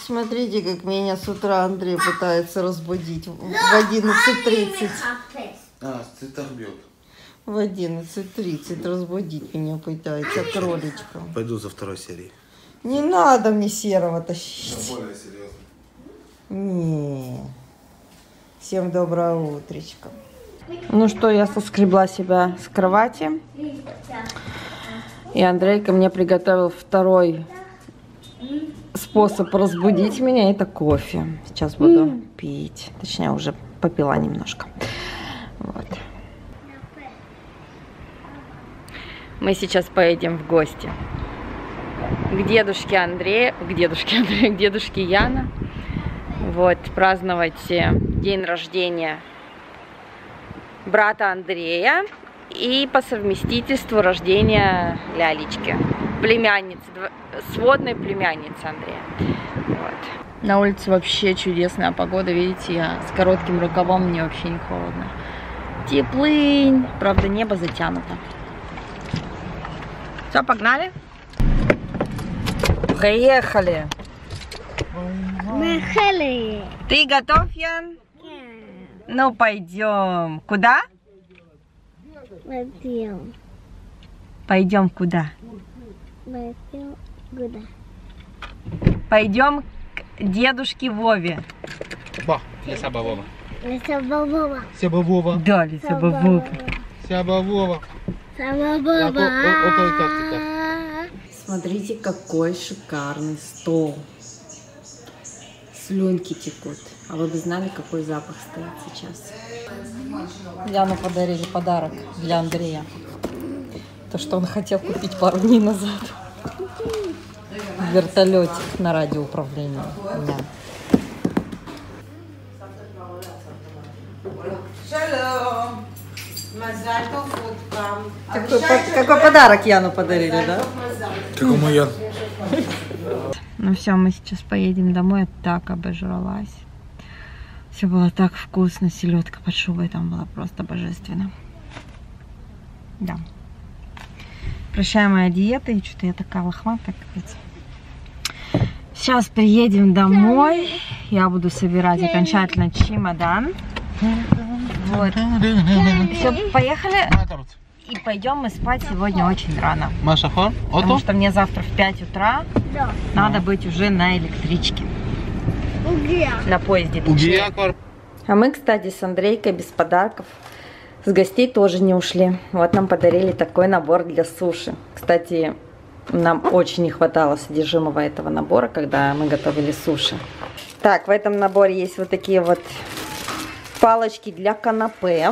Смотрите, как меня с утра Андрей пытается разбудить в 11:30. Цветах бьет. В 11:30 разбудить меня пытается кроличка. Пойду за второй серией. Не надо мне серого тащить. Более серьезно. Не. Всем доброе утречко. Ну что, я соскребла себя с кровати. И Андрейка мне приготовил второй способ разбудить меня. Это кофе. Сейчас буду пить. Точнее, уже попила немножко. Вот. Мы сейчас поедем в гости к дедушке Андрея, к дедушке Яна. Вот, праздновать день рождения брата Андрея и по совместительству рождения Лялечки, племянницы, сводной племянницы Андрея. Вот. На улице вообще чудесная погода, видите, я с коротким рукавом, мне вообще не холодно. Теплынь, правда небо затянуто. Все, погнали? Приехали. Приехали. Ты готов, Ян? Ну, пойдем. Куда? Пойдем. Пойдем куда? Пойдем куда? Пойдем к дедушке Вове. Ба, Лиса Бабова. Лиса Бабова. Сябабова. Да, Лиса Бабова. Сябабова. Бабова. Смотрите, какой шикарный стол. Слюнки текут. А вы бы знали, какой запах стоит сейчас? Яну подарили подарок для Андрея. То, что он хотел купить пару дней назад. Вертолетик на радиоуправлении. Да. Какой подарок Яну подарили, да? Какому Ян? Ну все, мы сейчас поедем домой. Я так обожралась. Все было так вкусно. Селедка под шубой там была просто божественно. Да. Прощай, моя диета. И что-то я такая лохматая, капец. Сейчас приедем домой. Я буду собирать окончательно чемодан. Вот. Все, поехали. И пойдем мы спать сегодня очень рано. Потому что мне завтра в 5 утра надо быть уже на электричке. На поезде, точнее. А мы, кстати, с Андрейкой без подарков. С гостей тоже не ушли. Вот нам подарили такой набор для суши. Кстати, нам очень не хватало содержимого этого набора, когда мы готовили суши. Так, в этом наборе есть вот такие вот палочки для канапе.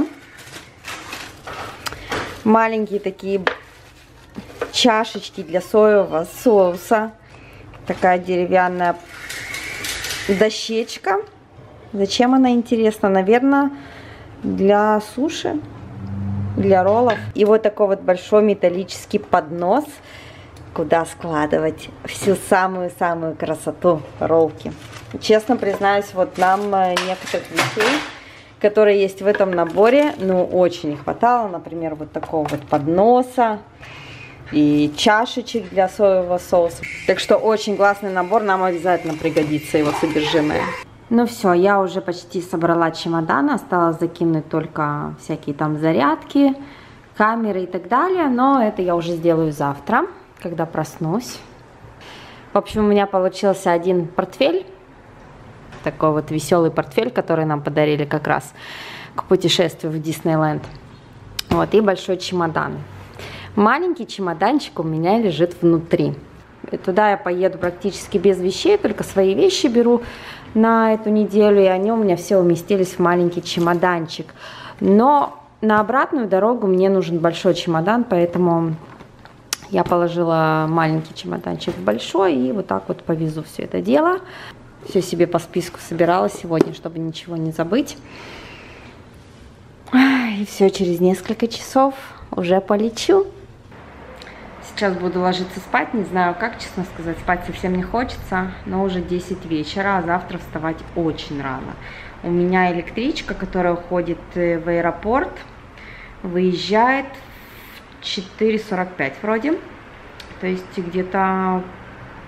Маленькие такие чашечки для соевого соуса. Такая деревянная дощечка. Зачем она интересна? Наверное, для суши, для роллов. И вот такой вот большой металлический поднос, куда складывать всю самую-самую красоту роллки. Честно признаюсь, вот нам некоторых вещей, которые есть в этом наборе, ну, очень не хватало. Например, вот такого вот подноса и чашечек для соевого соуса. Так что очень классный набор, нам обязательно пригодится его содержимое. Ну все, я уже почти собрала чемодан, осталось закинуть только всякие там зарядки, камеры и так далее, но это я уже сделаю завтра, когда проснусь. В общем, у меня получился один портфель. Такой вот веселый портфель, который нам подарили как раз к путешествию в Диснейленд. Вот, и большой чемодан. Маленький чемоданчик у меня лежит внутри. И туда я поеду практически без вещей, только свои вещи беру на эту неделю, и они у меня все уместились в маленький чемоданчик. Но на обратную дорогу мне нужен большой чемодан, поэтому я положила маленький чемоданчик в большой и вот так вот повезу все это дело. Все себе по списку собирала сегодня, чтобы ничего не забыть. И все, через несколько часов уже полечу. Сейчас буду ложиться спать, не знаю как, честно сказать, спать совсем не хочется, но уже 10 вечера, а завтра вставать очень рано. У меня электричка, которая уходит в аэропорт, выезжает в 4:45 вроде, то есть где-то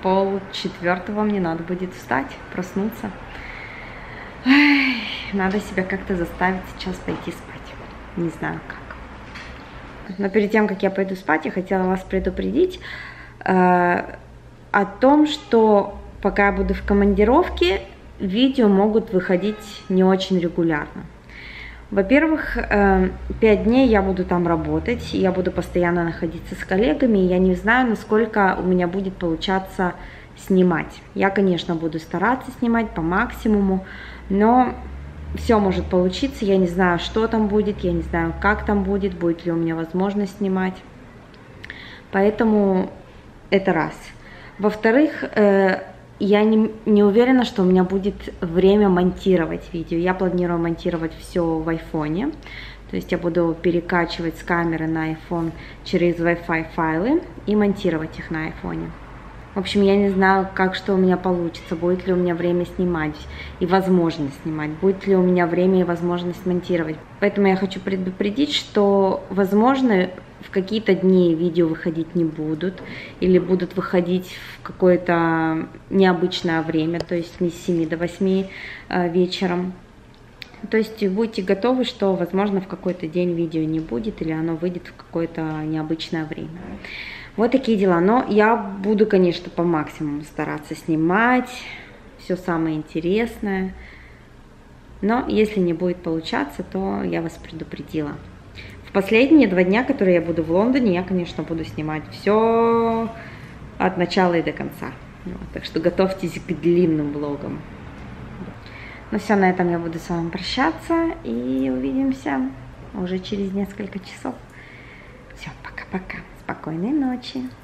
3:30 мне надо будет встать, проснуться. Ай, надо себя как-то заставить сейчас пойти спать. Не знаю как. Но перед тем, как я пойду спать, я хотела вас предупредить о том, что пока я буду в командировке, видео могут выходить не очень регулярно. Во-первых, 5 дней я буду там работать, я буду постоянно находиться с коллегами, и я не знаю, насколько у меня будет получаться снимать. Я, конечно, буду стараться снимать по максимуму, но все может получиться, я не знаю, что там будет, я не знаю, как там будет ли у меня возможность снимать. Поэтому это раз. Во-вторых, я не уверена, что у меня будет время монтировать видео. Я планирую монтировать все в айфоне. То есть я буду перекачивать с камеры на iPhone через Wi-Fi файлы и монтировать их на айфоне. В общем, я не знаю, что у меня получится, будет ли у меня время снимать и возможность снимать, будет ли у меня время и возможность монтировать. Поэтому я хочу предупредить, что, возможно, в какие-то дни видео выходить не будут, или будут выходить в какое-то необычное время, то есть не с 7 до 8 вечером. То есть будьте готовы, что, возможно, в какой-то день видео не будет, или оно выйдет в какое-то необычное время. Вот такие дела. Но я буду, конечно, по максимуму стараться снимать все самое интересное. Но если не будет получаться, то я вас предупредила. В последние 2 дня, которые я буду в Лондоне, я, конечно, буду снимать все от начала и до конца. Вот, так что готовьтесь к длинным влогам. Ну все, на этом я буду с вами прощаться и увидимся уже через несколько часов. Все, пока-пока. Спокойной ночи.